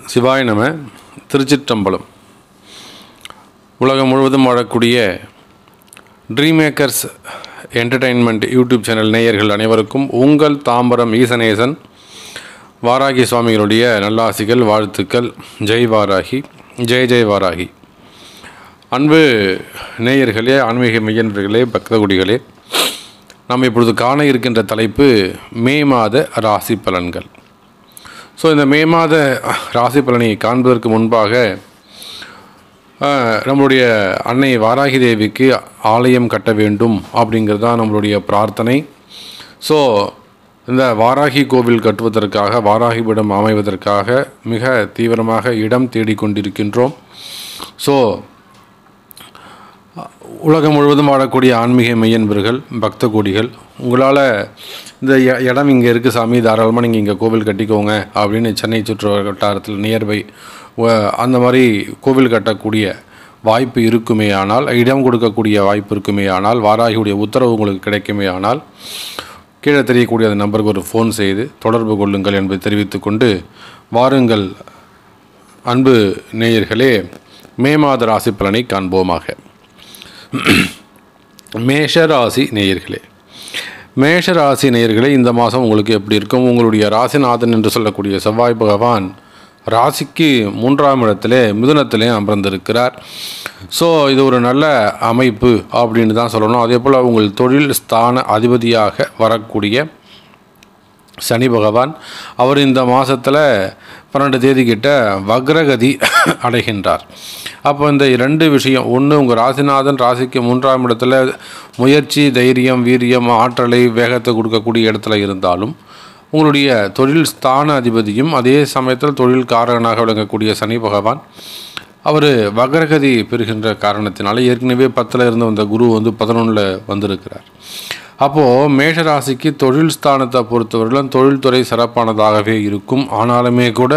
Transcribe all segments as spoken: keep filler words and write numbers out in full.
சிவாய நம. திருச்சிற்றம்பலம். உலகம் முழுவதும் வாழக்கூடிய dream makers entertainment YouTube channel நேயர்கள் அனைவருக்கும் உங்கள் தாம்பரம் ஈசனேசன் வாராகி சுவாமிகளுடைய நல்லாசிகள், வாழ்த்துக்கள். ஜெய் வாராகி, ஜெய் ஜெய் வாராகி. அன்பு நேயர்களே, ஆன்மீக மையன்பர்களே, பக்தகுடிகளே, நாம் இப்பொழுது காண இருக்கின்ற தலைப்பு மே மாத ராசி பலன்கள். ஸோ இந்த மே மாத ராசி பலனை காண்பதற்கு முன்பாக நம்மளுடைய அன்னை வாராகி தேவிக்கு ஆலயம் கட்ட வேண்டும் அப்படிங்கிறது தான் நம்மளுடைய பிரார்த்தனை. ஸோ இந்த வாராகி கோவில் கட்டுவதற்காக, வாராகி பீடம் அமைவதற்காக மிக தீவிரமாக இடம் தேடிக்கொண்டிருக்கின்றோம். ஸோ உலகம் முழுவதும் வாழக்கூடிய ஆன்மீக மெய்யன்பர்கள், பக்த கோடிகள், உங்களால் இந்த இடம் இங்கே இருக்குது சாமி, தாராளமாக நீங்கள் இங்கே கோவில் கட்டிக்கோங்க அப்படின்னு சென்னை சுற்று வட்டாரத்தில் நியர்பை அந்த மாதிரி கோவில் கட்டக்கூடிய வாய்ப்பு இருக்குமே ஆனால், இடம் கொடுக்கக்கூடிய வாய்ப்பு இருக்குமே ஆனால், வாராகியுடைய உத்தரவு உங்களுக்கு கிடைக்குமே ஆனால், கீழே தெரியக்கூடிய அந்த நம்பருக்கு ஒரு ஃபோன் செய்து தொடர்பு கொள்ளுங்கள் என்பதை தெரிவித்து கொண்டு வாருங்கள் அன்பு நேயர்களே, மே மாத ராசி பலனை காண்போமாக. மேஷராசி நேயர்களே, மேஷராசி நேயர்களே, இந்த மாதம் உங்களுக்கு எப்படி இருக்கும்? உங்களுடைய ராசிநாதன் என்று சொல்லக்கூடிய செவ்வாய் பகவான் ராசிக்கு மூன்றாம் இடத்திலே மிதுனத்திலே அமர்ந்திருக்கிறார். ஸோ இது ஒரு நல்ல அமைப்பு அப்படின்னு தான் சொல்லணும். அதே போல் உங்கள் தொழில் ஸ்தான அதிபதியாக வரக்கூடிய சனி பகவான், அவர் இந்த மாதத்தில் பன்னெண்டு தேதி கிட்ட வக்ரகதி அடைகின்றார். அப்போ இந்த ரெண்டு விஷயம், ஒன்று உங்கள் ராசிநாதன் ராசிக்கு மூன்றாம் இடத்துல முயற்சி, தைரியம், வீரியம், ஆற்றலை, வேகத்தை கொடுக்கக்கூடிய இடத்துல இருந்தாலும், உங்களுடைய தொழில் ஸ்தான அதிபதியும் அதே சமயத்தில் தொழில் காரகனாக விளங்கக்கூடிய சனி பகவான் அவர் வக்ரகதி பெறுகின்ற காரணத்தினால ஏற்கனவே பத்தில் இருந்து வந்த குரு வந்து பதினொன்றில் வந்திருக்கிறார். அப்போது மேஷராசிக்கு தொழில் ஸ்தானத்தை பொறுத்தவரையிலும் தொழில்துறை சிறப்பானதாகவே இருக்கும். ஆனாலுமே கூட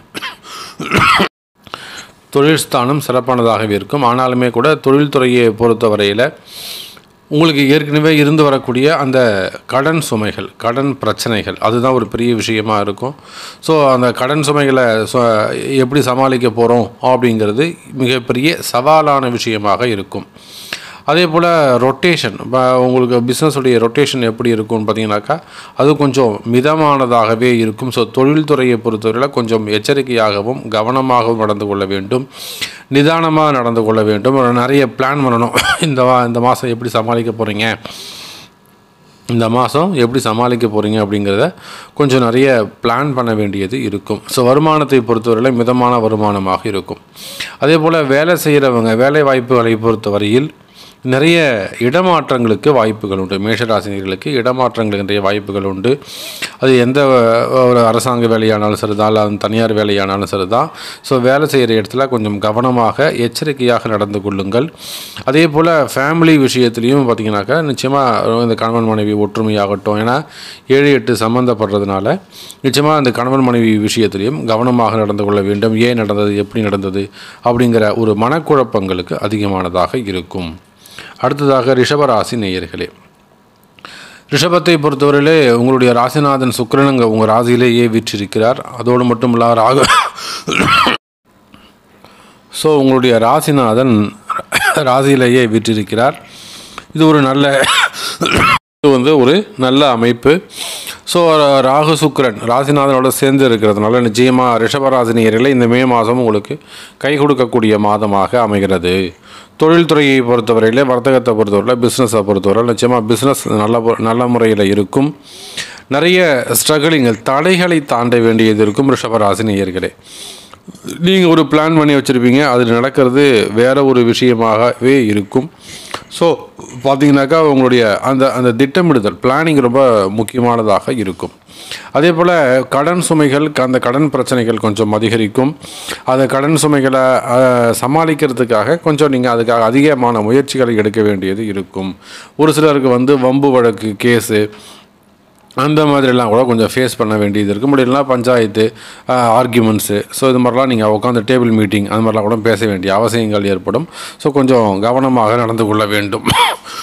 தொழில் ஸ்தானம் சிறப்பானதாகவே இருக்கும். ஆனாலுமே கூட தொழில்துறையை பொறுத்தவரையில் உங்களுக்கு ஏற்கனவே இருந்து வரக்கூடிய அந்த கடன் சுமைகள், கடன் பிரச்சனைகள், அதுதான் ஒரு பெரிய விஷயமாக இருக்கும். ஸோ அந்த கடன் சுமைகளை எப்படி சமாளிக்க போகிறோம் அப்படிங்கிறது மிகப்பெரிய சவாலான விஷயமாக இருக்கும். அதே போல் ரொட்டேஷன், இப்போ உங்களுக்கு பிஸ்னஸுடைய ரொட்டேஷன் எப்படி இருக்கும்னு பார்த்தீங்கன்னாக்கா அது கொஞ்சம் மிதமானதாகவே இருக்கும். ஸோ தொழில்துறையை பொறுத்தவரையில் கொஞ்சம் எச்சரிக்கையாகவும் கவனமாகவும் நடந்து கொள்ள வேண்டும், நிதானமாக நடந்து கொள்ள வேண்டும். நிறைய பிளான் பண்ணணும். இந்த வா இந்த மாதம் எப்படி சமாளிக்க போகிறீங்க, இந்த மாதம் எப்படி சமாளிக்க போகிறீங்க அப்படிங்கிறத கொஞ்சம் நிறைய பிளான் பண்ண வேண்டியது இருக்கும். ஸோ வருமானத்தை பொறுத்தவரையில் மிதமான வருமானமாக இருக்கும். அதே போல் வேலை செய்கிறவங்க, வேலை வாய்ப்புகளை பொறுத்தவரையில் நிறைய இடமாற்றங்களுக்கு வாய்ப்புகள் உண்டு. மேஷராசினியர்களுக்கு இடமாற்றங்கள் நிறைய வாய்ப்புகள் உண்டு. அது எந்த ஒரு அரசாங்க வேலையானாலும் சரிதான், இல்லை தனியார் வேலையானாலும் சரிதான். ஸோ வேலை செய்கிற இடத்துல கொஞ்சம் கவனமாக எச்சரிக்கையாக நடந்து கொள்ளுங்கள். அதே போல் ஃபேமிலி விஷயத்துலேயும் பார்த்திங்கனாக்கா நிச்சயமாக இந்த கணவன் மனைவி ஒற்றுமையாகட்டும், ஏன்னா ஏழு எட்டு சம்மந்தப்படுறதுனால நிச்சயமாக அந்த கணவன் மனைவி விஷயத்துலேயும் கவனமாக நடந்து கொள்ள வேண்டும். ஏன் நடந்தது, எப்படி நடந்தது அப்படிங்கிற ஒரு மனக்குழப்பங்களுக்கு அதிகமானதாக இருக்கும். அடுத்ததாக ரிஷபராசி நேயர்களே, ரிஷபத்தை பொறுத்தவரையிலே உங்களுடைய ராசிநாதன் சுக்கிரன் உங்கள் ராசியிலேயே வீற்றிருக்கிறார். அதோடு மட்டும் இல்லா ராகு ஸோ உங்களுடைய ராசிநாதன் ராசியிலேயே வீற்றிருக்கிறார். இது ஒரு நல்ல இது வந்து ஒரு நல்ல அமைப்பு. ஸோ ராகு சுக்கிரன் ராசிநாதனோட சேர்ந்து இருக்கிறதுனால நிச்சயமாக ரிஷபராசினியர்களே இந்த மே மாதம் உங்களுக்கு கை கொடுக்கக்கூடிய மாதமாக அமைகிறது. தொழில்துறையை பொறுத்தவரையிலே, வர்த்தகத்தை பொறுத்தவரையில், பிஸ்னஸை பொறுத்தவரையில் நிச்சயமாக பிஸ்னஸ் நல்ல நல்ல முறையில் இருக்கும். நிறைய ஸ்ட்ரகிளிங்கள், தடைகளை தாண்ட வேண்டியது இருக்கும். ரிஷபராசினியர்களே, நீங்கள் ஒரு பிளான் பண்ணி வச்சுருப்பீங்க, அது நடக்கிறது வேறு ஒரு விஷயமாகவே இருக்கும். ஸோ பார்த்தீங்கன்னாக்கா உங்களுடைய அந்த அந்த திட்டமிடுதல், பிளானிங் ரொம்ப முக்கியமானதாக இருக்கும். அதே போல் கடன் சுமைகள், அந்த கடன் பிரச்சனைகள் கொஞ்சம் அதிகரிக்கும். அந்த கடன் சுமைகளை சமாளிக்கிறதுக்காக கொஞ்சம் நீங்கள் அதுக்காக அதிகமான முயற்சிகளை எடுக்க வேண்டியது இருக்கும். ஒரு சிலருக்கு வந்து வம்பு வழக்கு, கேஸு அந்த மாதிரிலாம் கூட கொஞ்சம் ஃபேஸ் பண்ண வேண்டியது இருக்குது. முடியலனா பஞ்சாயத்து, ஆர்கியூமெண்ட்ஸு, ஸோ இது மாதிரிலாம் நீங்கள் உட்காந்து டேபிள் மீட்டிங் அந்த மாதிரிலாம் கூட பேச வேண்டிய அவசியங்கள் ஏற்படும். ஸோ கொஞ்சம் கவனமாக நடந்து கொள்ள வேண்டும்.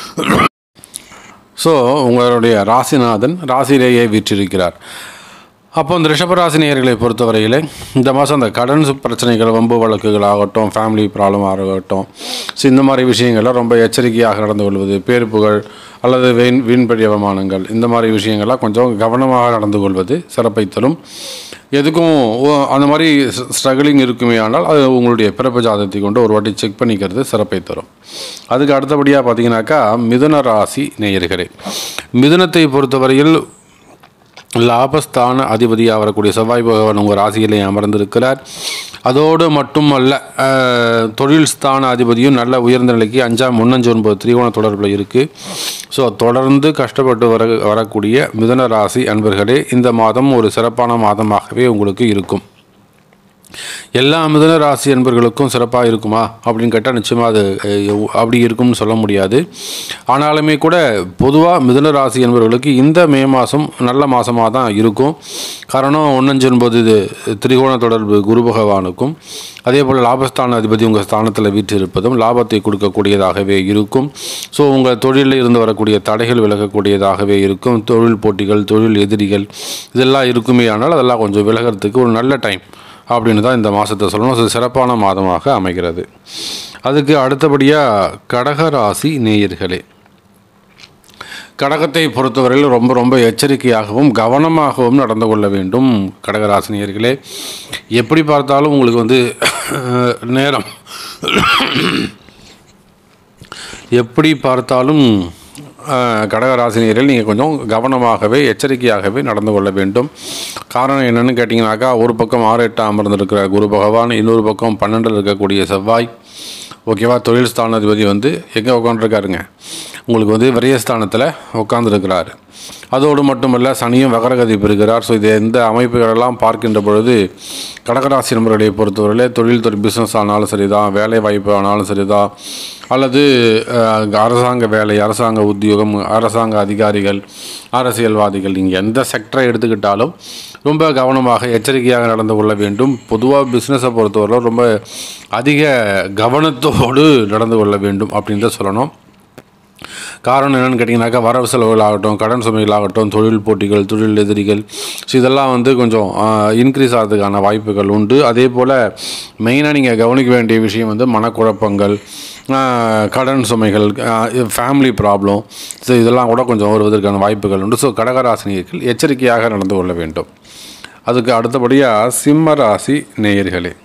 ஸோ உங்களுடைய ராசிநாதன் ராசியிலேயே வீற்றிருக்கிறார். அப்போ இந்த ரிஷபராசி நேயர்களை பொறுத்தவரையில் இந்த மாதம் அந்த கடன் பிரச்சனைகள், வம்பு வழக்குகள் ஆகட்டும், ஃபேமிலி ப்ராப்ளம் ஆகட்டும், ஸோ இந்த மாதிரி விஷயங்கள்லாம் ரொம்ப எச்சரிக்கையாக நடந்து கொள்வது, பேர் புகழ் அல்லது வீண் வீண்படி அவமானங்கள், இந்த மாதிரி விஷயங்கள்லாம் கொஞ்சம் கவனமாக நடந்து கொள்வது சிறப்பை தரும். எதுக்கும் அந்த மாதிரி ஸ்ட்ரகிளிங் இருக்குமே ஆனால் அது உங்களுடைய பிறப்பு ஜாதகத்தை கொண்டு ஒரு வாட்டி செக் பண்ணிக்கிறது சிறப்பை தரும். அதுக்கு அடுத்தபடியாக பார்த்தீங்கன்னாக்கா மிதுன ராசி நேயர்களே, மிதுனத்தை பொறுத்தவரையில் லாபஸ்தான அதிபதியாக வரக்கூடிய செவ்வாய் பகவான் உங்கள் ராசியிலே அமர்ந்திருக்கிறார். அதோடு மட்டுமல்ல, தொழில் ஸ்தான அதிபதியும் நல்ல உயர்ந்த நிலைக்கு அஞ்சாம் முன்னஞ்சு ஒன்பது திரிகோண தொடர்பில் இருக்குது. ஸோ தொடர்ந்து கஷ்டப்பட்டு வர வரக்கூடிய மிதுன ராசி அன்பர்களே, இந்த மாதம் ஒரு சிறப்பான மாதமாகவே உங்களுக்கு இருக்கும். எல்லா மிதுன ராசி அன்பர்களுக்கும் சிறப்பாக இருக்குமா அப்படின்னு கேட்டால் நிச்சயமாக அது அப்படி இருக்கும்னு சொல்ல முடியாது. ஆனாலுமே கூட பொதுவாக மிதுன ராசி அன்பர்களுக்கு இந்த மே மாதம் நல்ல மாதமாக தான் இருக்கும். காரணம் ஒன்னஞ்சு ஒன்பது இது திரிகோண தொடர்பு குரு பகவானுக்கும், அதே போல் லாபஸ்தான அதிபதி உங்கள் ஸ்தானத்தில் வீட்டு இருப்பதும் லாபத்தை கொடுக்கக்கூடியதாகவே இருக்கும். ஸோ உங்கள் தொழிலில் இருந்து வரக்கூடிய தடைகள் விலகக்கூடியதாகவே இருக்கும். தொழில் போட்டிகள், தொழில் எதிரிகள் இதெல்லாம் இருக்குமே ஆனால் அதெல்லாம் கொஞ்சம் விலகிறதுக்கு ஒரு நல்ல டைம் அப்படின்னு தான் இந்த மாதத்தை சொல்லணும். அது சிறப்பான மாதமாக அமைகிறது. அதுக்கு அடுத்தபடியாக கடகராசி நேயர்களே, கடகத்தை பொறுத்தவரையில் ரொம்ப ரொம்ப எச்சரிக்கையாகவும் கவனமாகவும் நடந்து கொள்ள வேண்டும். கடகராசி நேயர்களே, எப்படி பார்த்தாலும் உங்களுக்கு வந்து நேரம் எப்படி பார்த்தாலும் கடகராசினியர்கள் நீங்கள் கொஞ்சம் கவனமாகவே எச்சரிக்கையாகவே நடந்து கொள்ள வேண்டும். காரணம் என்னென்னு கேட்டிங்கனாக்கா, ஒரு பக்கம் ஆறு எட்டாம் அமர்ந்திருக்கிற குரு பகவான், இன்னொரு பக்கம் பன்னெண்டில் இருக்கக்கூடிய செவ்வாய், ஓகேவா. தொழில் ஸ்தானாதிபதி வந்து எங்கே உட்காந்துருக்காருங்க, உங்களுக்கு வந்து விரயஸ்தானத்தில் உட்காந்துருக்கிறார். அதோடு மட்டுமல்ல சனியும் வகரகதி பெறுகிறார். ஸோ இது எந்த அமைப்புகளெல்லாம் பார்க்கின்ற பொழுது கடகராசி நண்பர்களை பொறுத்தவரையில் தொழில் துறை பிஸ்னஸ் ஆனாலும் சரிதான், வேலை வாய்ப்பு ஆனாலும் சரிதான், அல்லது அரசாங்க வேலை, அரசாங்க உத்தியோகம், அரசாங்க அதிகாரிகள், அரசியல்வாதிகள், நீங்கள் எந்த செக்டரை எடுத்துக்கிட்டாலும் ரொம்ப கவனமாக எச்சரிக்கையாக நடந்து கொள்ள வேண்டும். பொதுவாக பிஸ்னஸை பொறுத்தவரை ரொம்ப அதிக கவனத்தோடு நடந்து கொள்ள வேண்டும் அப்படின்னு தான் சொல்லணும். காரணம் என்னென்னு கேட்டிங்கனாக்கா, வரவு செலவுகள் ஆகட்டும், கடன் சுமைகள் ஆகட்டும், தொழில் போட்டிகள், தொழில் எதிரிகள், ஸோ இதெல்லாம் வந்து கொஞ்சம் இன்க்ரீஸ் ஆகிறதுக்கான வாய்ப்புகள் உண்டு. அதே போல் மெயினாக நீங்கள் கவனிக்க வேண்டிய விஷயம் வந்து மனக்குழப்பங்கள், கடன் சுமைகள், ஃபேமிலி ப்ராப்ளம், ஸோ இதெல்லாம் கூட கொஞ்சம் வருவதற்கான வாய்ப்புகள் உண்டு. ஸோ கடகராசினியர்கள் எச்சரிக்கையாக நடந்து கொள்ள வேண்டும். அதுக்கு அடுத்தபடியாக சிம்ம ராசி நேயர்களே,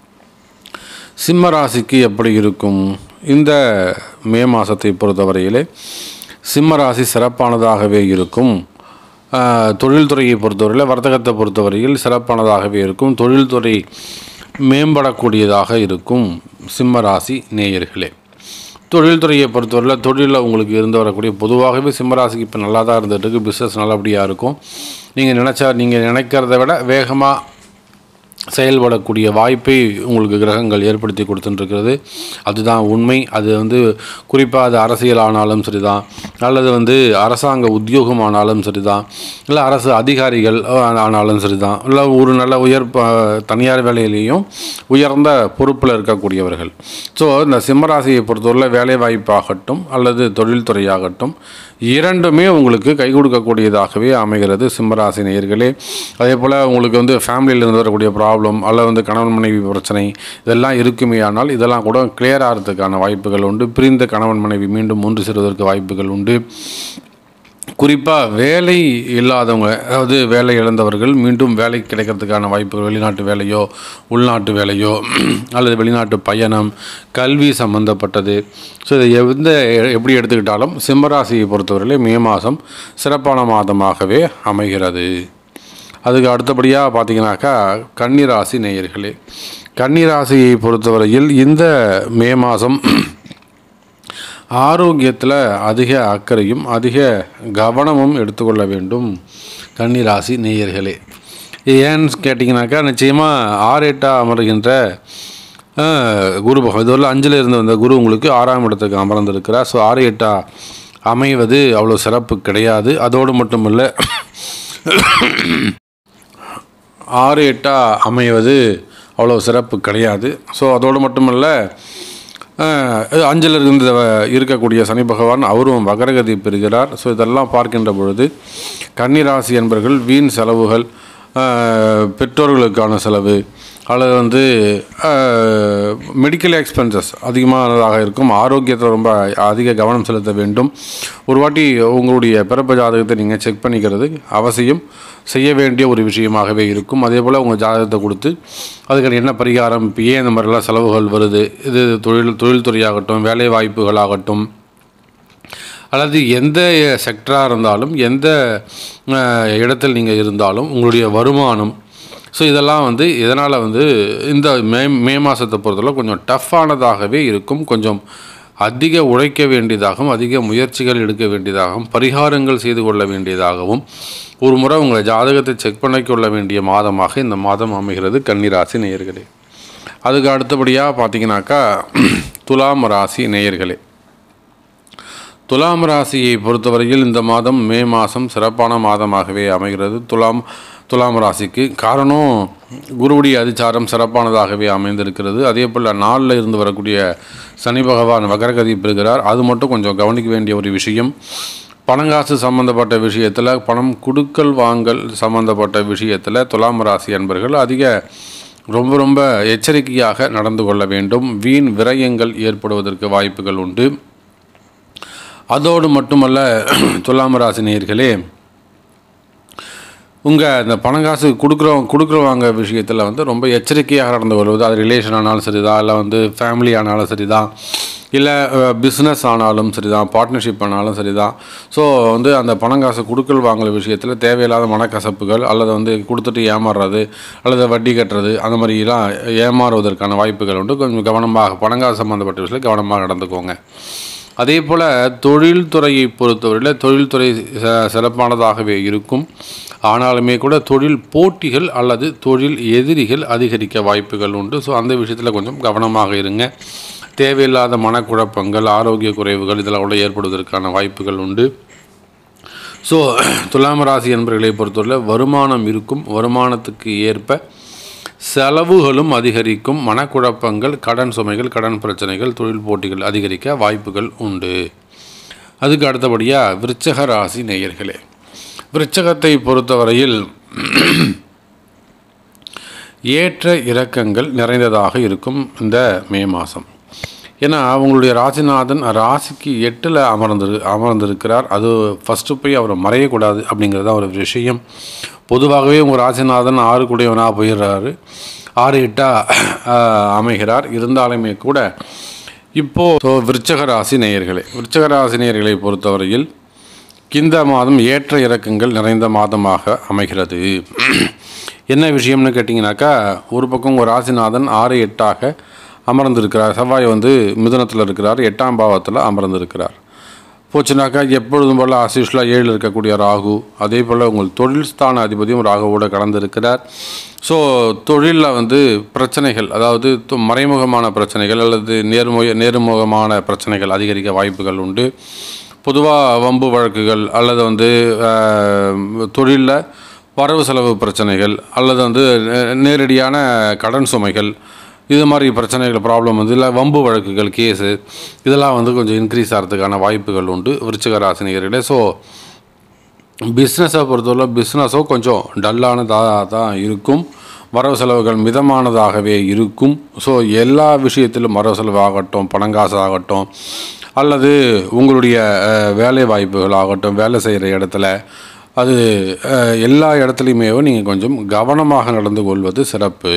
சிம்ம ராசிக்கு எப்படி இருக்கும் இந்த மே மாதத்தை பொறுத்தவரையிலே? சிம்ம ராசி சிறப்பானதாகவே இருக்கும். தொழில்துறையை பொறுத்தவரையில், வர்த்தகத்தை பொறுத்தவரையில் சிறப்பானதாகவே இருக்கும். தொழில்துறை மேம்படக்கூடியதாக இருக்கும் சிம்ம ராசி நேயர்களே. தொழில்துறையை பொறுத்தவரையில் தொழிலில் உங்களுக்கு இருந்து வரக்கூடிய, பொதுவாகவே சிம்மராசிக்கு இப்போ நல்லா தான் இருந்துகிட்டு, பிஸ்னஸ் நல்லபடியாக இருக்கும். நீங்கள் நினச்சா நீங்கள் நினைக்கிறத விட வேகமாக செயல்படக்கூடிய வாய்ப்பை உங்களுக்கு கிரகங்கள் ஏற்படுத்தி கொடுத்துட்டுருக்கிறது. அதுதான் உண்மை. அது வந்து குறிப்பாக அது அரசியல் ஆனாலும் சரிதான், அல்லது வந்து அரசாங்க உத்தியோகம் ஆனாலும் சரிதான், இல்லை அரசு அதிகாரிகள் ஆனாலும் சரிதான், இல்லை ஒரு நல்ல உயர் தனியார் வேலையிலேயும் உயர்ந்த பொறுப்பில் இருக்கக்கூடியவர்கள். ஸோ இந்த சிம்மராசியை பொறுத்தவரை வேலை வாய்ப்பாகட்டும் அல்லது தொழில்துறையாகட்டும் இரண்டுமே உங்களுக்கு கை கொடுக்கக்கூடியதாகவே அமைகிறது சிம்மராசி நேயர்களே. அதே போல் உங்களுக்கு வந்து ஃபேமிலியில் இருந்து வரக்கூடிய ப்ராப்ளம் அல்லது வந்து கணவன் மனைவி பிரச்சனை இதெல்லாம் இருக்குமே ஆனால் இதெல்லாம் கூட கிளியர் ஆகிறதுக்கான வாய்ப்புகள் உண்டு. பிரிந்த கணவன் மனைவி மீண்டும் ஒன்று சேருவதற்கு வாய்ப்புகள் உண்டு. குறிப்பாக வேலை இல்லாதவங்க, அதாவது வேலை இழந்தவர்கள் மீண்டும் வேலை கிடைக்கிறதுக்கான வாய்ப்புகள், வெளிநாட்டு வேலையோ உள்நாட்டு வேலையோ அல்லது வெளிநாட்டு பயணம், கல்வி சம்பந்தப்பட்டது. ஸோ இதை எந்த எப்படி எடுத்துக்கிட்டாலும் சிம்மராசியை பொறுத்தவரையிலே மே மாதம் சிறப்பான மாதமாகவே அமைகிறது. அதுக்கு அடுத்தபடியாக பார்த்தீங்கன்னாக்கா கன்னிராசி நேயர்களே, கன்னிராசியை பொறுத்தவரையில் இந்த மே மாதம் ஆரோக்கியத்தில் அதிக அக்கறையும் அதிக கவனமும் எடுத்துக்கொள்ள வேண்டும் கன்னிராசி நேயர்களே. ஏன்னு கேட்டிங்கனாக்கா, நிச்சயமாக ஆறு எட்டாக அமர்கின்ற குரு பகவான், இதுவரை அஞ்சில் இருந்து வந்த குரு உங்களுக்கு ஆறாம் இடத்துக்கு அமர்ந்திருக்கிறார். ஸோ ஆறு எட்டாக அமைவது அவ்வளோ சிறப்பு கிடையாது. அதோடு மட்டுமில்லை, ஆறு எட்டாக அமைவது அவ்வளோ சிறப்பு கிடையாது. ஸோ அதோடு மட்டுமல்ல, அஞ்சில் இருந்து இருக்கக்கூடிய சனி பகவான் அவரும் வகரகதி பெறுகிறார். ஸோ இதெல்லாம் பார்க்கின்ற பொழுது கன்னிராசி என்பர்கள் வீண் செலவுகள், பெற்றோர்களுக்கான செலவு அல்லது வந்து மெடிக்கல் எக்ஸ்பென்சஸ் அதிகமானதாக இருக்கும். ஆரோக்கியத்தை ரொம்ப அதிக கவனம் செலுத்த வேண்டும். ஒரு வாட்டி உங்களுடைய பிறப்பு ஜாதகத்தை நீங்கள் செக் பண்ணிக்கிறது அவசியம் செய்ய வேண்டிய ஒரு விஷயமாகவே இருக்கும். அதே போல் உங்கள் ஜாதகத்தை கொடுத்து அதுக்கு என்ன பரிகாரம், இப்போ ஏன் இந்த மாதிரிலாம் செலவுகள் வருது, இது தொழில் தொழில்துறையாகட்டும், வேலை வாய்ப்புகளாகட்டும், அல்லது எந்த செக்டராக இருந்தாலும், எந்த இடத்தில் நீங்கள் இருந்தாலும் உங்களுடைய வருமானம், ஸோ இதெல்லாம் வந்து இதனால் வந்து இந்த மே மே மாதத்தை பொறுத்தவரை கொஞ்சம் டஃப்பானதாகவே இருக்கும். கொஞ்சம் அதிக உழைக்க வேண்டியதாகவும், அதிக முயற்சிகள் எடுக்க வேண்டியதாகவும், பரிகாரங்கள் செய்து கொள்ள வேண்டியதாகவும், ஒரு முறை உங்களை ஜாதகத்தை செக் பண்ணிக்கொள்ள வேண்டிய மாதமாக இந்த மாதம் அமைகிறது கன்னிராசி நேயர்களே. அதுக்கு அடுத்தபடியாக பார்த்தீங்கன்னாக்கா துலாம் ராசி நேயர்களே. துலாம் ராசியை பொறுத்தவரையில் இந்த மாதம் மே மாதம் சிறப்பான மாதமாகவே அமைகிறது துலாம் துலாம் ராசிக்கு. காரணம் குருவுடைய அதிச்சாரம் சிறப்பானதாகவே அமைந்திருக்கிறது. அதே போல் நாளில் இருந்து வரக்கூடிய சனி பகவான் வக்ரகதி பெறுகிறார். அது மட்டும் கொஞ்சம் கவனிக்க வேண்டிய ஒரு விஷயம். பணங்காசு சம்பந்தப்பட்ட விஷயத்தில், பணம் கொடுக்கல் வாங்கல் சம்பந்தப்பட்ட விஷயத்தில் துலாம் ராசி அன்பர்கள் அதிக ரொம்ப ரொம்ப எச்சரிக்கையாக நடந்து கொள்ள வேண்டும். வீண் விரயங்கள் ஏற்படுவதற்கு வாய்ப்புகள் உண்டு. அதோடு மட்டுமல்ல துலாம் ராசி நேயர்களே, உங்கள் இந்த பணங்காசு கொடுக்குறவங்க கொடுக்குறவங்க விஷயத்தில் வந்து ரொம்ப எச்சரிக்கையாக நடந்து கொள்வது. அது ரிலேஷன் ஆனாலும் சரி தான், இல்லை வந்து ஃபேமிலி ஆனாலும் சரி தான், இல்லை பிஸ்னஸ் ஆனாலும் சரி தான், பார்ட்னர்ஷிப் ஆனாலும் சரி தான். ஸோ வந்து அந்த பணங்காசு கொடுக்கல் வாங்கல் விஷயத்தில் தேவையில்லாத மனக்கசப்புகள், அல்லது வந்து கொடுத்துட்டு ஏமாறுறது, அல்லது வட்டி கட்டுறது, அந்த மாதிரிலாம் ஏமாறுவதற்கான வாய்ப்புகள் உண்டு. கொஞ்சம் கவனமாக பணங்காசு சம்மந்தப்பட்ட விஷயத்தில் கவனமாக நடந்துக்கோங்க. அதே போல் தொழில்துறையை பொறுத்தவரையில் தொழில்துறை சிறப்பானதாகவே இருக்கும். ஆனாலுமே கூட தொழில் போட்டிகள் அல்லது தொழில் எதிரிகள் அதிகரிக்க வாய்ப்புகள் உண்டு. ஸோ அந்த விஷயத்தில் கொஞ்சம் கவனமாக இருங்க. தேவையில்லாத மனக்குழப்பங்கள், ஆரோக்கிய குறைவுகள் இதெல்லாம் கூட ஏற்படுவதற்கான வாய்ப்புகள் உண்டு. ஸோ துலாம் ராசி என்பவர்களை பொறுத்தவரையில் வருமானம் இருக்கும். வருமானத்துக்கு ஏற்ப செலவுகளும் அதிகரிக்கும். மனக்குழப்பங்கள், கடன் சுமைகள், கடன் பிரச்சனைகள், தொழில் போட்டிகள் அதிகரிக்க வாய்ப்புகள் உண்டு. அதுக்கு அடுத்தபடியாக விருச்சக ராசி நேயர்களே. விருச்சகத்தை பொறுத்தவரையில் ஏற்ற இறக்கங்கள் நிறைந்ததாக இருக்கும் இந்த மே மாதம். ஏன்னா அவங்களுடைய ராசிநாதன் ராசிக்கு எட்டில் அமர்ந்து அமர்ந்திருக்கிறார். அது ஃபஸ்ட்டு போய் அவரை மறையக்கூடாது அப்படிங்கிறது தான் ஒரு விஷயம். பொதுவாகவே உங்கள் ராசிநாதன் ஆறு கூடியவனாக போயிடுறாரு, ஆறு எட்டாக அமைகிறார். இருந்தாலுமே கூட இப்போது விருச்சக ராசி நேயர்களே விருச்சக ராசி நேயர்களை பொறுத்தவரையில் இந்த மாதம் ஏற்ற இறக்கங்கள் நிறைந்த மாதமாக அமைகிறது. என்ன விஷயம்னு கேட்டிங்கனாக்கா, ஒரு பக்கம் ஒரு ராசிநாதன் ஆறு எட்டாக அமர்ந்திருக்கிறார். செவ்வாய் வந்து மிதுனத்தில் இருக்கிறார், எட்டாம் பாவத்தில் அமர்ந்திருக்கிறார். போச்சுனாக்கா எப்பொழுதும் போல் ஆசிஷ்லாக ஏழில் இருக்கக்கூடிய ராகு, அதே போல் உங்கள் தொழில் ஸ்தான அதிபதியும் ராகுவோடு கலந்திருக்கிறார். ஸோ தொழிலில் வந்து பிரச்சனைகள், அதாவது மறைமுகமான பிரச்சனைகள் அல்லது நேர்முக நேர்முகமான பிரச்சனைகள் அதிகரிக்க வாய்ப்புகள் உண்டு. பொதுவாக வம்பு வழக்குகள் அல்லது வந்து தொழிலில் வரவு செலவு பிரச்சனைகள் அல்லது வந்து நேரடியான கடன் சுமைகள், இது மாதிரி பிரச்சனைகள் ப்ராப்ளம் வந்து இல்லை வம்பு வழக்குகள் கேஸு இதெல்லாம் வந்து கொஞ்சம் இன்க்ரீஸ் ஆகிறதுக்கான வாய்ப்புகள் உண்டு விருச்சிக ராசினியர்களே. ஸோ பிஸ்னஸை பொறுத்தவரை பிஸ்னஸோ கொஞ்சம் டல்லானதாக தான் இருக்கும். வரவு செலவுகள் மிதமானதாகவே இருக்கும். ஸோ எல்லா விஷயத்திலும் வரவு செலவு ஆகட்டும், பணங்காசு ஆகட்டும், அல்லது உங்களுடைய வேலை வாய்ப்புகள் ஆகட்டும், வேலை செய்கிற இடத்துல அது எல்லா இடத்துலையுமே நீங்கள் கொஞ்சம் கவனமாக நடந்து கொள்வது சிறப்பு.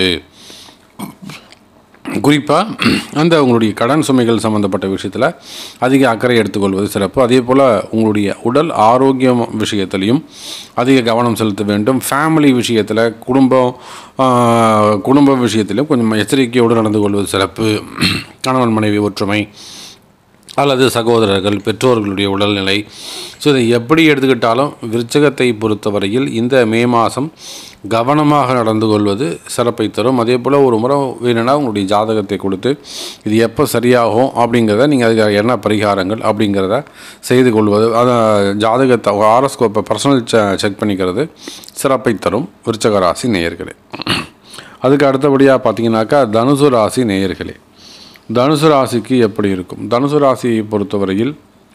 குறிப்பாக அந்த உங்களுடைய கடன் சுமைகள் சம்மந்தப்பட்ட விஷயத்தில் அதிக அக்கறை எடுத்துக்கொள்வது சிறப்பு. அதே போல் உங்களுடைய உடல் ஆரோக்கியம் விஷயத்திலையும் அதிக கவனம் செலுத்த வேண்டும். ஃபேமிலி விஷயத்தில், குடும்பம் குடும்ப விஷயத்திலும் கொஞ்சம் எச்சரிக்கையோடு நடந்து கொள்வது சிறப்பு. கணவன் மனைவி ஒற்றுமை அல்லது சகோதரர்கள், பெற்றோர்களுடைய உடல்நிலை, ஸோ இதை எப்படி எடுத்துக்கிட்டாலும் விருச்சகத்தை பொறுத்தவரையில் இந்த மே மாதம் கவனமாக நடந்து கொள்வது சிறப்பை தரும். அதே போல் ஒரு முறை வேணும்னா உங்களுடைய ஜாதகத்தை கொடுத்து இது எப்போ சரியாகும் அப்படிங்கிறத நீங்கள் அதுக்கு என்ன பரிகாரங்கள் அப்படிங்கிறத செய்து கொள்வது, அதை ஜாதகத்தை ஆரோஸ்கோப்பை பர்சனல் செக் பண்ணிக்கிறது சிறப்பை தரும் விருச்சக ராசி நேயர்களே. அதுக்கு அடுத்தபடியாக பார்த்தீங்கன்னாக்கா தனுசு ராசி நேயர்களே. தனுசு ராசிக்கு எப்படி இருக்கும்? தனுசு ராசியை பொறுத்தவரையில்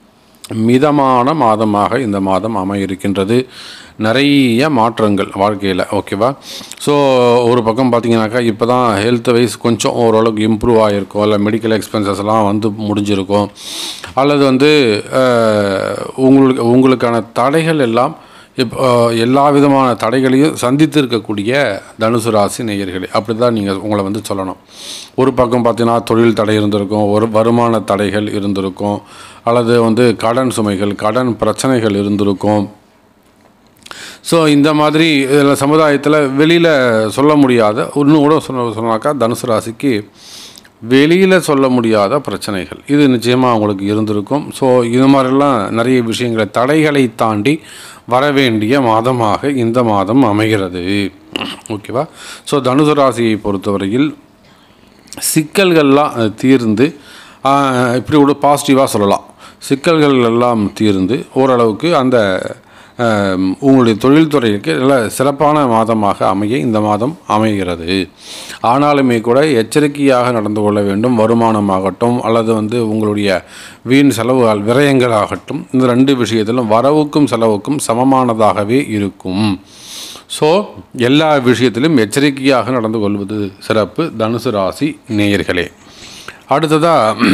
மிதமான மாதமாக இந்த மாதம் அமையிருக்கின்றது. நிறைய மாற்றங்கள் வாழ்க்கையில். ஓகேவா? ஸோ ஒரு பக்கம் பார்த்திங்கனாக்கா இப்போ தான் ஹெல்த் வைஸ் கொஞ்சம் ஓரளவுக்கு இம்ப்ரூவ் ஆகிருக்கும், இல்லை மெடிக்கல் எக்ஸ்பென்சஸ்லாம் வந்து முடிஞ்சிருக்கும், அல்லது வந்து உங்களுக்கு உங்களுக்கான தடைகள் எல்லாம் இப்போ எல்லா விதமான தடைகளையும் சந்தித்து இருக்கக்கூடிய தனுசு ராசி நேயர்களே, அப்படி தான் நீங்கள் உங்களை வந்து சொல்லணும். ஒரு பக்கம் பார்த்தீங்கன்னா தொழில் தடை இருந்திருக்கும், ஒரு வருமான தடைகள் இருந்திருக்கும், அல்லது வந்து கடன் சுமைகள் கடன் பிரச்சனைகள் இருந்திருக்கும். ஸோ இந்த மாதிரி இதில் சமுதாயத்தில் வெளியில் சொல்ல முடியாத, இன்னும் கூட சொன்ன சொன்னாக்கா தனுசு ராசிக்கு வெளியில் சொல்ல முடியாத பிரச்சனைகள் இது நிச்சயமாக அவங்களுக்கு இருந்திருக்கும். ஸோ இது மாதிரிலாம் நிறைய விஷயங்களை தடைகளை தாண்டி வரவேண்டிய மாதமாக இந்த மாதம் அமைகிறது. ஓகேவா? ஸோ தனுசு ராசியை பொறுத்தவரையில் சிக்கல்கள்லாம் தீர்ந்து, இப்படி கூட பாசிட்டிவாக சொல்லலாம், சிக்கல்கள் எல்லாம் தீர்ந்து ஓரளவுக்கு அந்த உங்களுடைய தொழில்துறைக்கு நல்ல சிறப்பான மாதமாக அமைய இந்த மாதம் அமைகிறது. ஆனாலுமே கூட எச்சரிக்கையாக நடந்து கொள்ள வேண்டும். வருமானமாகட்டும் அல்லது வந்து உங்களுடைய வீண் செலவுகள் விரயங்கள் ஆகட்டும், இந்த ரெண்டு விஷயத்திலும் வரவுக்கும் செலவுக்கும் சமமானதாகவே இருக்கும். ஸோ எல்லா விஷயத்திலும் எச்சரிக்கையாக நடந்து கொள்வது சிறப்பு தனுசு ராசி நேயர்களே. அடுத்ததாக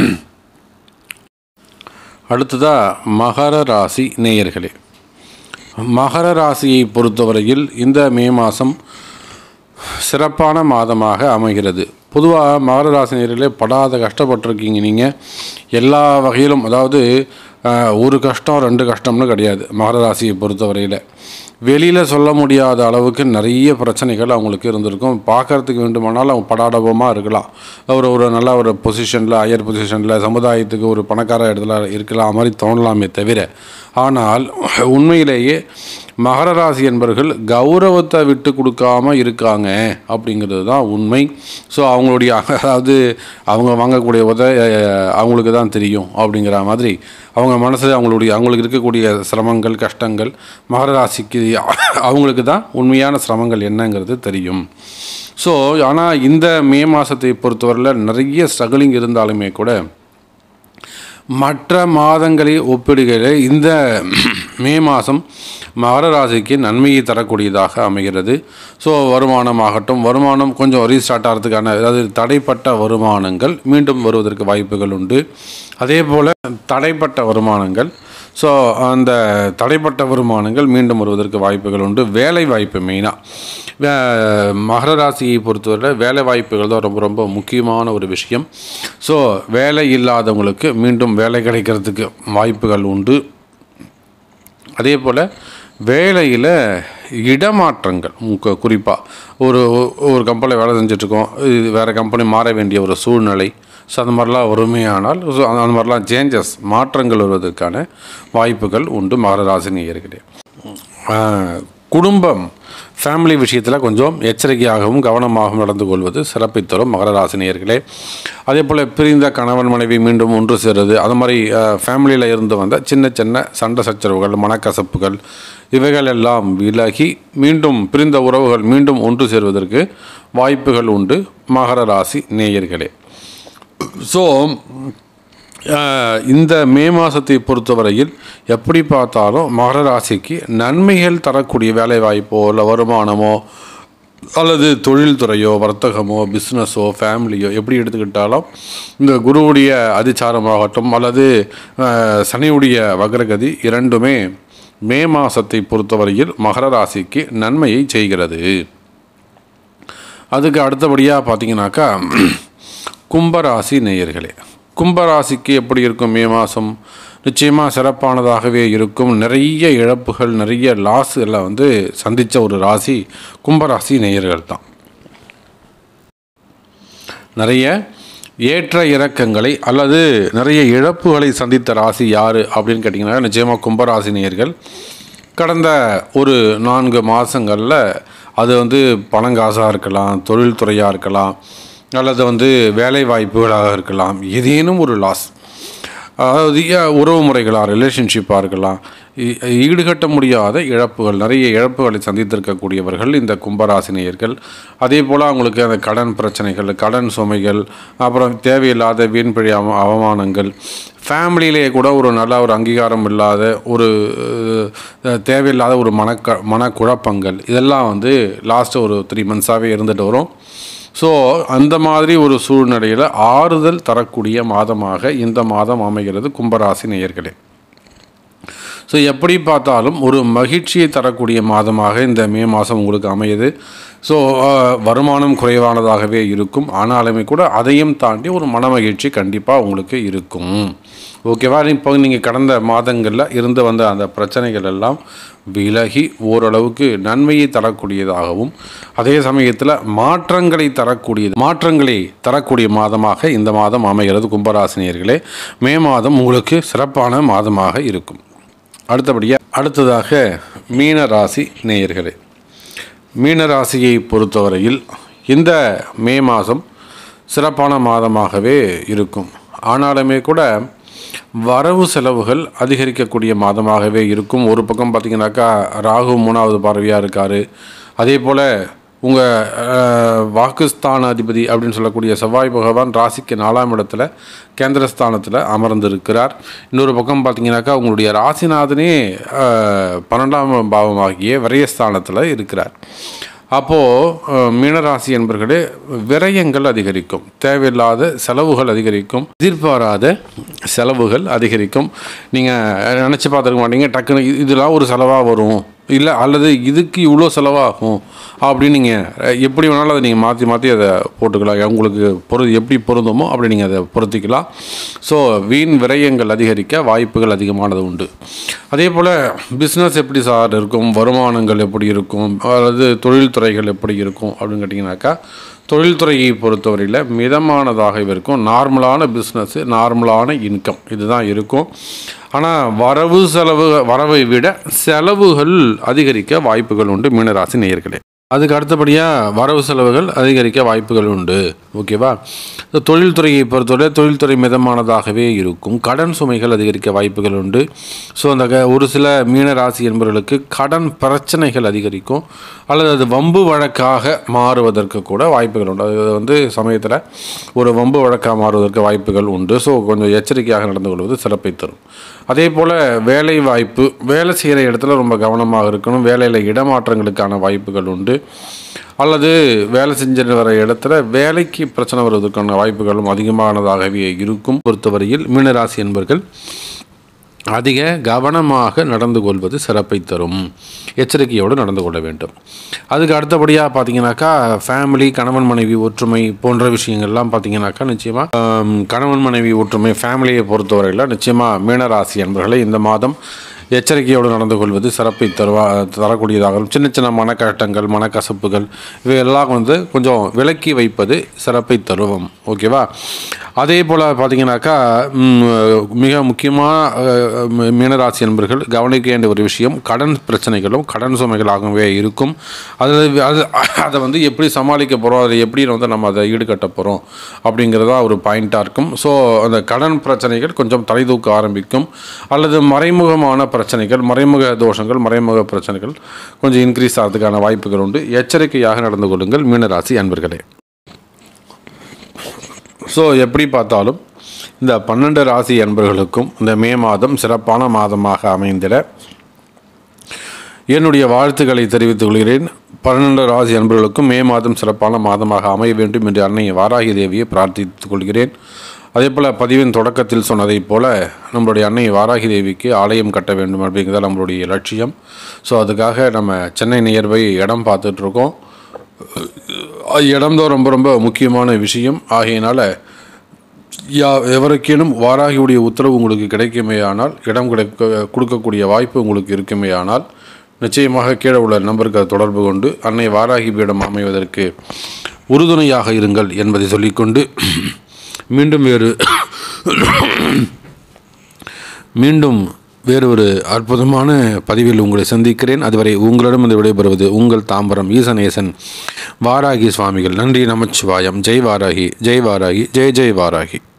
அடுத்ததாக மகர ராசி நேயர்களே. மகர ராசியை பொறுத்தவரையில் இந்த மே மாதம் சிறப்பான மாதமாக அமைகிறது. பொதுவாக மகர ராசி நேயர்களே படாத கஷ்டப்பட்டிருக்கீங்க நீங்கள் எல்லா வகையிலும். அதாவது ஒரு கஷ்டம் ரெண்டு கஷ்டம்னு கிடையாது. மகர ராசியை பொறுத்தவரையில் வெளியில் சொல்ல முடியாத அளவுக்கு நிறைய பிரச்சனைகள் அவங்களுக்கு இருந்திருக்கும். பார்க்குறதுக்கு வேண்டுமானால் அவங்க படாடபமாக இருக்கலாம், ஒரு ஒரு நல்ல ஒரு பொசிஷனில் ஹையர் பொசிஷனில் சமுதாயத்துக்கு ஒரு பணக்கார இடத்துல இருக்கலாம் மாதிரி தோணலாமே தவிர, ஆனால் உண்மையிலேயே மகர ராசி என்பவர்கள் கௌரவத்தை விட்டு கொடுக்காமல் இருக்காங்க அப்படிங்கிறது தான் உண்மை. ஸோ அவங்களுடைய அதாவது அவங்க வாங்கக்கூடிய உத அவங்களுக்கு தான் தெரியும் அப்படிங்கிற மாதிரி அவங்க மனசில் அவங்களுடைய அவங்களுக்கு இருக்கக்கூடிய சிரமங்கள் கஷ்டங்கள் மகர ராசிக்கு அவங்களுக்கு தான் உண்மையான சிரமங்கள் என்னங்கிறது தெரியும். ஸோ ஆனால் இந்த மே மாதத்தை பொறுத்தவரையில் நிறைய ஸ்ட்ரகிளிங் இருந்தாலுமே கூட மற்ற மாதங்களை ஒப்பிடுகையில் இந்த மே மாதம் மகர ராசிக்கு நன்மையை தரக்கூடியதாக அமைகிறது. ஸோ வருமானமாகட்டும், வருமானம் கொஞ்சம் ரீஸ்டார்ட் ஆகிறதுக்கான, அதாவது தடைப்பட்ட வருமானங்கள் மீண்டும் வருவதற்கு வாய்ப்புகள் உண்டு. அதே போல் தடைப்பட்ட வருமானங்கள் ஸோ அந்த தடைப்பட்ட வருமானங்கள் மீண்டும் வருவதற்கு வாய்ப்புகள் உண்டு. வேலை வாய்ப்பு மெயினாக மகர ராசியை பொறுத்தவரை வேலை வாய்ப்புகள் தான் ரொம்ப ரொம்ப முக்கியமான ஒரு விஷயம். ஸோ வேலை இல்லாதவங்களுக்கு மீண்டும் வேலை கிடைக்கிறதுக்கு வாய்ப்புகள் உண்டு. அதே போல் வேலையில் இடமாற்றங்கள், குறிப்பாக ஒரு ஒரு கம்பெனியில் வேலை செஞ்சிட்ருக்கோம், இது வேறு கம்பெனி மாற வேண்டிய ஒரு சூழ்நிலை, ஸோ அந்த மாதிரிலாம் வறுமையானால் ஸோ அந்த மாதிரிலாம் சேஞ்சஸ் மாற்றங்கள் வருவதற்கான வாய்ப்புகள் உண்டு மகர ராசி நேயர்களே. குடும்பம் ஃபேமிலி விஷயத்தில் கொஞ்சம் எச்சரிக்கையாகவும் கவனமாகவும் நடந்து கொள்வது சிறப்பை தரும் மகர ராசி நேயர்களே. அதே போல் பிரிந்த கணவன் மனைவி மீண்டும் ஒன்று சேருது, அது மாதிரி ஃபேமிலியில் இருந்து வந்த சின்ன சின்ன சண்டை சச்சரவுகள் மனக்கசப்புகள் இவைகள் எல்லாம் விலகி மீண்டும் பிரிந்த உறவுகள் மீண்டும் ஒன்று சேருவதற்கு வாய்ப்புகள் உண்டு மகர ராசி நேயர்களே. ஸோ இந்த மே மாதத்தை பொறுத்தவரையில் எப்படி பார்த்தாலும் மகர ராசிக்கு நன்மைகள் தரக்கூடிய வேலை வாய்ப்போ இல்லை வருமானமோ அல்லது தொழில்துறையோ வர்த்தகமோ பிஸ்னஸோ ஃபேமிலியோ எப்படி எடுத்துக்கிட்டாலும் இந்த குருவுடைய அதிச்சாரமாகட்டும் அல்லது சனியுடைய வக்ரகதி இரண்டுமே மே மாதத்தை பொறுத்தவரையில் மகர ராசிக்கு நன்மையை செய்கிறது. அதுக்கு அடுத்தபடியாக பார்த்தீங்கன்னாக்கா கும்பராசி நேயர்களே. கும்பராசிக்கு எப்படி இருக்கும் மே மாதம்? நிச்சயமாக சிறப்பானதாகவே இருக்கும். நிறைய இழப்புகள் நிறைய லாஸ் எல்லாம் வந்து சந்தித்த ஒரு ராசி கும்பராசி நேயர்கள் தான். நிறைய ஏற்ற இறக்கங்களை அல்லது நிறைய இழப்புகளை சந்தித்த ராசி யார் அப்படின்னு கேட்டிங்கன்னா நிச்சயமாக கும்பராசி நேயர்கள். கடந்த ஒரு நான்கு மாதங்களில் அது வந்து பணங்காசாக இருக்கலாம், தொழில்துறையாக இருக்கலாம், அல்லது வந்து வேலை வாய்ப்புகளாக இருக்கலாம், ஏதேனும் ஒரு லாஸ், அதாவது உறவு முறைகளாக ரிலேஷன்ஷிப்பாக இருக்கலாம், ஈடுகட்ட முடியாத இழப்புகள், நிறைய இழப்புகளை சந்தித்திருக்கக்கூடியவர்கள் இந்த கும்பராசினியர்கள். அதே போல் அவங்களுக்கு அந்த கடன் பிரச்சனைகள், கடன் சுமைகள், அப்புறம் தேவையில்லாத வீண்பழி அவ அவமானங்கள், ஃபேமிலியிலே கூட ஒரு நல்ல ஒரு அங்கீகாரம் இல்லாத ஒரு தேவையில்லாத ஒரு மனக்க மனக்குழப்பங்கள், இதெல்லாம் வந்து லாஸ்ட்டு ஒரு த்ரீ மந்த்ஸாகவே இருந்துட்டு வரும். ஸோ அந்த மாதிரி ஒரு சூழ்நிலையில் ஆறுதல் தரக்கூடிய மாதமாக இந்த மாதம் அமைகிறது கும்பராசி நேயர்களே. ஸோ எப்படி பார்த்தாலும் ஒரு மகிழ்ச்சியை தரக்கூடிய மாதமாக இந்த மே மாதம் உங்களுக்கு அமையுது. ஸோ வருமானம் குறைவானதாகவே இருக்கும், ஆனாலுமே கூட அதையும் தாண்டி ஒரு மன மகிழ்ச்சி கண்டிப்பாக உங்களுக்கு இருக்கும். ஓகேவா? இப்போ நீங்கள் கடந்த மாதங்களில் இருந்து வந்த அந்த பிரச்சனைகள் எல்லாம் விலகி ஓரளவுக்கு நன்மையை தரக்கூடியதாகவும் அதே சமயத்தில் மாற்றங்களை தரக்கூடியது மாற்றங்களை தரக்கூடிய மாதமாக இந்த மாதம் அமைகிறது கும்பராசினியர்களே. மே மாதம் உங்களுக்கு சிறப்பான மாதமாக இருக்கும். அடுத்தபடியாக அடுத்ததாக மீன ராசி நேயர்களே. மீனராசியை பொறுத்தவரையில் இந்த மே மாதம் சிறப்பான மாதமாகவே இருக்கும், ஆனாலுமே கூட வரவு செலவுகள் அதிகரிக்கக்கூடிய மாதமாகவே இருக்கும். ஒரு பக்கம் பார்த்திங்கனாக்கா ராகு மூணாவது பார்வையாக இருக்கார். அதே போல் உங்கள் வாக்குஸ்தான அதிபதி அப்படின்னு சொல்லக்கூடிய செவ்வாய் பகவான் ராசிக்கு நாலாம் இடத்துல கேந்திரஸ்தானத்தில் அமர்ந்திருக்கிறார். இன்னொரு பக்கம் பார்த்திங்கனாக்கா உங்களுடைய ராசிநாதனே பன்னெண்டாம் பாவமாகிய விரயஸ்தானத்தில் இருக்கிறார். அப்போது மீனராசி என்பர்களே விரயங்கள் அதிகரிக்கும், தேவையில்லாத செலவுகள் அதிகரிக்கும், எதிர்பாராத செலவுகள் அதிகரிக்கும். நீங்கள் நினச்சி பார்த்துருக்க மாட்டீங்க, டக்குன்னு இதெல்லாம் ஒரு செலவாக வரும், இல்லை அல்லது இதுக்கு இவ்வளோ செலவாகும் அப்படின்னு நீங்கள் எப்படி வேணாலும் அதை நீங்கள் மாற்றி மாற்றி அதை போட்டுக்கலாம். உங்களுக்கு பொரு எப்படி பொருந்துமோ அப்படி நீங்கள் அதை பொருத்திக்கலாம். ஸோ வீண் விரயங்கள் அதிகரிக்க வாய்ப்புகள் அதிகமானது உண்டு. அதே போல் பிஸ்னஸ் எப்படி சார் இருக்கும், வருமானங்கள் எப்படி இருக்கும், அல்லது தொழில்துறைகள் எப்படி இருக்கும் அப்படின்னு கேட்டிங்கனாக்கா தொழில்துறையை பொறுத்தவரையில் மிதமானதாக இருக்கும். நார்மலான பிஸ்னஸ்ஸு, நார்மலான இன்கம் இதுதான் இருக்கும். ஆனால் வரவு செலவு வரவை விட செலவுகள் அதிகரிக்க வாய்ப்புகள் உண்டு மீனராசி நேயர்களே. அதுக்கு அடுத்தபடியாக வரவு செலவுகள் அதிகரிக்க வாய்ப்புகள் உண்டு. ஓகேவா? தொழில்துறையை பொறுத்தவரை தொழில்துறை மிதமானதாகவே இருக்கும், கடன் சுமைகள் அதிகரிக்க வாய்ப்புகள் உண்டு. ஸோ அந்த ஒரு சில மீனராசி என்பவர்களுக்கு கடன் பிரச்சனைகள் அதிகரிக்கும், அல்லது அது வம்பு வழக்காக மாறுவதற்கு கூட வாய்ப்புகள் உண்டு. அது வந்து சமயத்தில் ஒரு வம்பு வழக்காக மாறுவதற்கு வாய்ப்புகள் உண்டு. ஸோ கொஞ்சம் எச்சரிக்கையாக நடந்து கொள்வது சிறப்பை தரும். அதே போல் வேலை வாய்ப்பு, வேலை செய்கிற இடத்துல ரொம்ப கவனமாக இருக்கணும். வேலையில் இடமாற்றங்களுக்கான வாய்ப்புகள் உண்டு, அல்லது வேலை செஞ்சு வர இடத்துல வேலைக்கு பிரச்சனை வருவதற்கான வாய்ப்புகளும் அதிகமானதாகவே இருக்கும். பொறுத்தவரையில் மீனராசி என்பவர்கள் அதிக கவனமாக நடந்து கொள்வது சிறப்பை தரும், எச்சரிக்கையோடு நடந்து கொள்ள வேண்டும். அதுக்கு அடுத்தபடியாக பார்த்தீங்கன்னாக்கா ஃபேமிலி, கணவன் மனைவி ஒற்றுமை போன்ற விஷயங்கள்லாம் பார்த்தீங்கன்னாக்கா நிச்சயமாக கணவன் மனைவி ஒற்றுமை ஃபேமிலியை பொறுத்தவரையில் நிச்சயமாக மீனராசி என்பவர்களை இந்த மாதம் எச்சரிக்கையோடு நடந்து கொள்வது சிறப்பை தருவா தரக்கூடியதாகவும் சின்ன சின்ன மனக்கட்டங்கள், மனக்கசப்புகள் இவையெல்லாம் வந்து கொஞ்சம் விலக்கி வைப்பது சிறப்பை தருவோம். ஓகேவா? அதே போல் பார்த்திங்கனாக்கா மிக முக்கியமாக மீனராசி என்பர்கள் கவனிக்க வேண்டிய ஒரு விஷயம் கடன் பிரச்சனைகளும் கடன் சுமைகளாகவே இருக்கும். அதில் அது அதை வந்து எப்படி சமாளிக்க போகிறோம், அதை எப்படி வந்து நம்ம அதை ஈடுகட்ட போகிறோம் அப்படிங்கிறதா ஒரு பாயிண்ட்டாக இருக்கும். ஸோ அந்த கடன் பிரச்சனைகள் கொஞ்சம் தலைதூக்க ஆரம்பிக்கும், அல்லது மறைமுகமான பிரச்சனைகள், மறைமுக தோஷங்கள், மறைமுக பிரச்சனைகள் கொஞ்சம் இன்க்ரீஸ் ஆகிறதுக்கான வாய்ப்புகள் உண்டு. எச்சரிக்கையாக நடந்து கொள்ளுங்கள் மீனராசி அன்பர்களே. ஸோ எப்படி பார்த்தாலும் இந்த பன்னெண்டு ராசி அன்பர்களுக்கும் இந்த மே மாதம் சிறப்பான மாதமாக அமைந்திட என்னுடைய வாழ்த்துக்களை தெரிவித்துக் கொள்கிறேன். பன்னெண்டு ராசி அன்பர்களுக்கும் மே மாதம் சிறப்பான மாதமாக அமைய வேண்டும் என்று அன்னை வாராகி தேவியை பிரார்த்தித்துக் கொள்கிறேன். அதே போல் பதிவின் தொடக்கத்தில் சொன்னதைப் போல நம்மளுடைய அன்னை வாராகி தேவிக்கு ஆலயம் கட்ட வேண்டும் அப்படிங்கிறத நம்மளுடைய லட்சியம். ஸோ அதுக்காக நம்ம சென்னை நியர்பை இடம் பார்த்துட்ருக்கோம். இடம்தான் ரொம்ப ரொம்ப முக்கியமான விஷயம். ஆகையினால் யா எவருக்கேனும் வாராகியுடைய உத்தரவு உங்களுக்கு கிடைக்குமே ஆனால், இடம் கிடைக்க கொடுக்கக்கூடிய வாய்ப்பு உங்களுக்கு இருக்குமே ஆனால், நிச்சயமாக கீழே உள்ள நம்பருக்கு தொடர்பு கொண்டு அன்னை வாராகி பீடம் அமைவதற்கு உறுதுணையாக இருங்கள் என்பதை சொல்லிக்கொண்டு மீண்டும் வேறு மீண்டும் வேறு ஒரு அற்புதமான பதிவில் உங்களை சந்திக்கிறேன். அதுவரை உங்களிடம் இந்த விடைபெறுவது உங்கள் தாம்பரம் ஈசனேசன் வாராகி சுவாமிகள். நன்றி, நமச்சிவாயம். ஜெய் வாராகி, ஜெய் வாராகி, ஜெய் ஜெய் வாராகி.